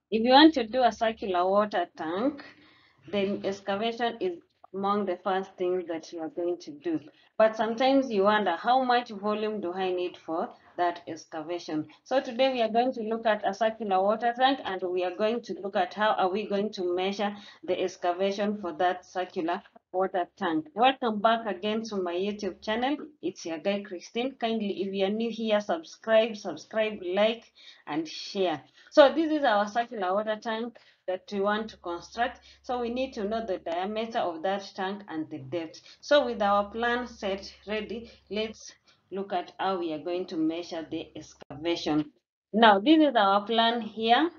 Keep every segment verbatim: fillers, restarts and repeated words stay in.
If you want to do a circular water tank, then excavation is among the first things that you are going to do. But sometimes you wonder, how much volume do I need for that excavation? So today we are going to look at a circular water tank, and we are going to look at how are we going to measure the excavation for that circular water tank. Welcome back again to my YouTube channel. It's your guy Christine. Kindly, if you are new here, subscribe, subscribe, like, and share. So this is our circular water tank that we want to construct. So we need to know the diameter of that tank and the depth. So with our plan set ready, let's look at how we are going to measure the excavation. Now this is our plan here.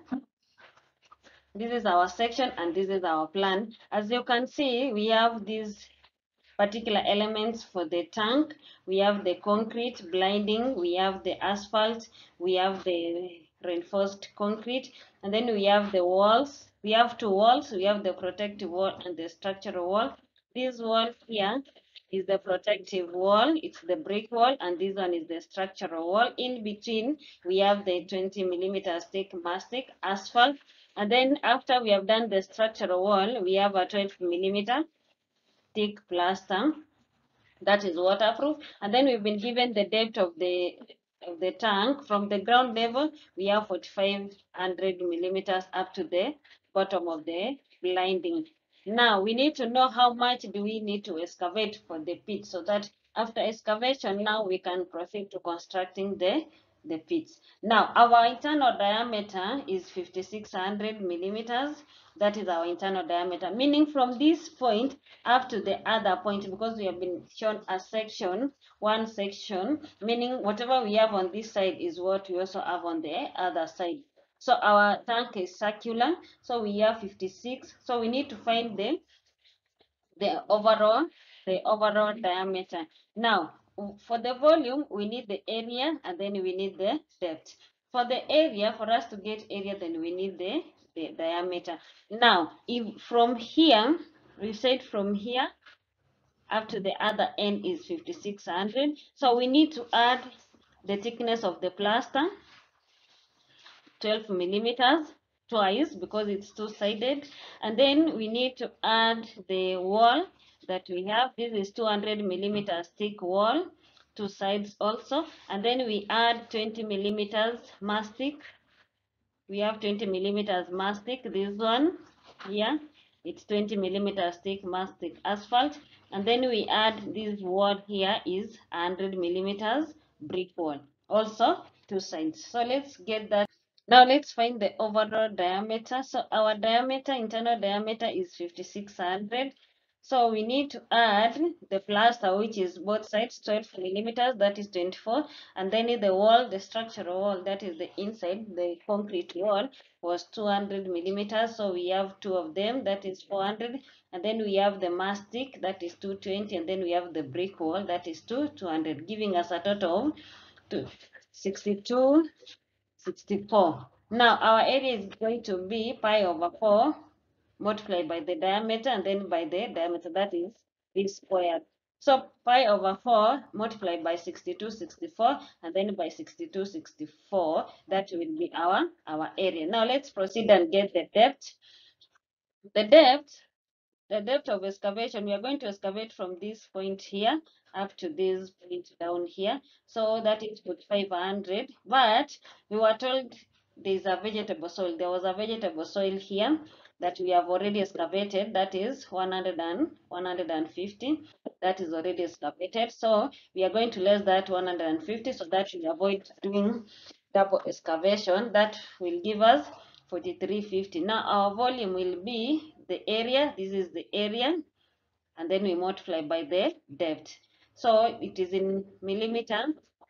This is our section and this is our plan. As you can see, we have these particular elements for the tank. We have the concrete blinding, we have the asphalt, we have the reinforced concrete, and then we have the walls. We have two walls. We have the protective wall and the structural wall. This wall here is the protective wall. It's the brick wall, and this one is the structural wall. In between, we have the twenty millimeter thick mastic asphalt. And then after we have done the structural wall, we have a twelve millimeter thick plaster that is waterproof. And then we've been given the depth of the of the tank. From the ground level, we have forty-five hundred millimeters up to the bottom of the blinding. Now we need to know how much do we need to excavate for the pit, so that after excavation, now we can proceed to constructing the the pits. Now our internal diameter is fifty-six hundred millimeters. That is our internal diameter, meaning from this point up to the other point, because we have been shown a section, one section, meaning whatever we have on this side is what we also have on the other side. So our tank is circular, so we have fifty-six. So we need to find the the overall the overall diameter. Now for the volume, we need the area and then we need the depth. For the area, for us to get area, then we need the, the diameter. Now if from here, we said from here up to the other end is fifty-six hundred, so we need to add the thickness of the plaster, twelve millimeters, twice, because it's two-sided. And then we need to add the wall that we have. This is two hundred millimeters thick wall, two sides also. And then we add twenty millimeters mastic. We have twenty millimeters mastic. This one here, it's twenty millimeters thick mastic asphalt. And then we add this wall here is one hundred millimeters brick wall, also two sides. So let's get that. Now let's find the overall diameter. So our diameter, internal diameter is fifty-six hundred. So we need to add the plaster, which is both sides, twelve millimeters, that is twenty-four. And then the wall, the structural wall, that is the inside, the concrete wall, was two hundred millimeters. So we have two of them, that is four hundred. And then we have the mastic, that is two hundred twenty. And then we have the brick wall, that is two hundred, giving us a total of sixty-two, sixty-four. Now our area is going to be pi over four multiplied by the diameter and then by the diameter, that is this squared. So pi over four multiplied by sixty-two, sixty-four, and then by sixty-two, sixty-four, that will be our, our area. Now let's proceed and get the depth. The depth the depth of excavation, we are going to excavate from this point here up to this point down here. So that is forty-five hundred. But we were told there's a vegetable soil. There was a vegetable soil here that we have already excavated. That is one hundred and one hundred fifty. That is already excavated. So we are going to less that one hundred fifty, so that we avoid doing double excavation. That will give us forty-three fifty. Now our volume will be the area. This is the area, and then we multiply by the depth. So it is in millimeter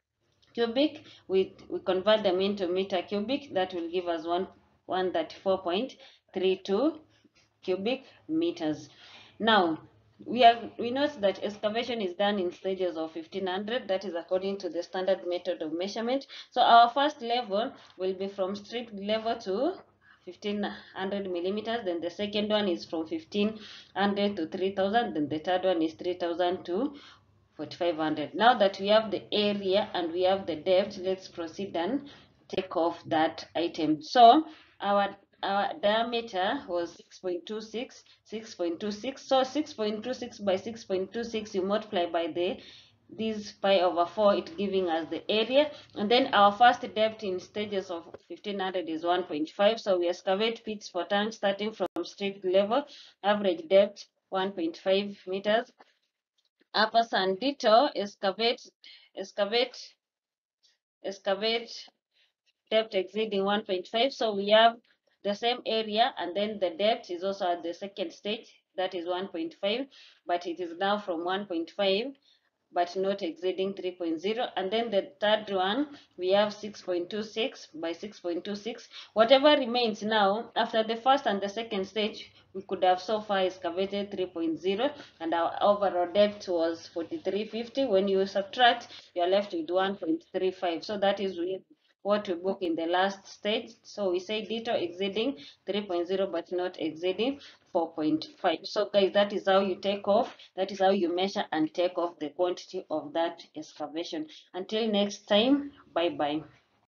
cubic. We, we convert them into meter cubic. That will give us one, one thirty-four point three two cubic meters. Now we have we note that excavation is done in stages of fifteen hundred. That is according to the standard method of measurement. So our first level will be from strip level to fifteen hundred millimeters. Then the second one is from fifteen hundred to three thousand. Then the third one is three thousand to forty-five hundred. Now that we have the area and we have the depth, let's proceed and take off that item. So our our diameter was six point two six, six point two six. So six point two six by six point two six, you multiply by the this pi over four, it giving us the area. And then our first depth in stages of fifteen hundred is one point five. So we excavate pits for tanks starting from street level, average depth one point five meters. Upper Sandito, excavate, excavate, excavate depth exceeding one point five. So we have the same area, and then the depth is also at the second stage, that is one point five, but it is now from one point five but not exceeding three point zero. And then the third one, we have six point two six by six point two six. Whatever remains now, after the first and the second stage, we could have so far excavated three point zero, and our overall depth was forty-three fifty. When you subtract, you're left with one point three five. So that is what we book in the last stage. So we say dito exceeding three point zero but not exceeding four point five. So guys, that is how you take off, that is how you measure and take off the quantity of that excavation. Until next time, bye bye.